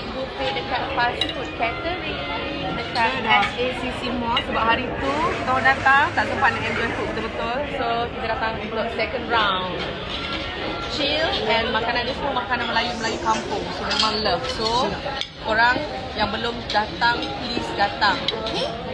big buffet dekat fast food catering dekat Ya, dah. SACC Mall. Sebab hari tu kita orang datang tak sempat nak enjoy food betul-betul. So kita datang untuk second round. Chill and makanan dia semua makanan Melayu-Melayu kampung. So memang love. So korang yang belum datang, please datang. Okay?